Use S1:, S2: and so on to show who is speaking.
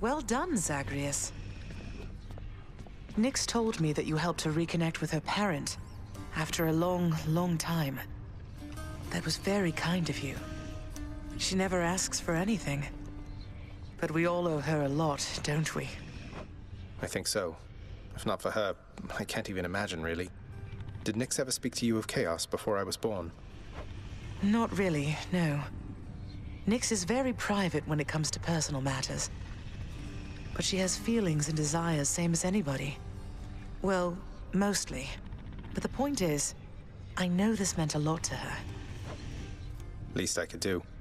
S1: Well done, Zagreus. Nyx told me that you helped her reconnect with her parent after a long, long time. That was very kind of you. She never asks for anything. But we all owe her a lot, don't we?
S2: I think so. If not for her, I can't even imagine, really. Did Nyx ever speak to you of chaos before I was born?
S1: Not really, no. Nyx is very private when it comes to personal matters. But she has feelings and desires, same as anybody. Well, mostly. But the point is, I know this meant a lot to her.
S2: Least I could do.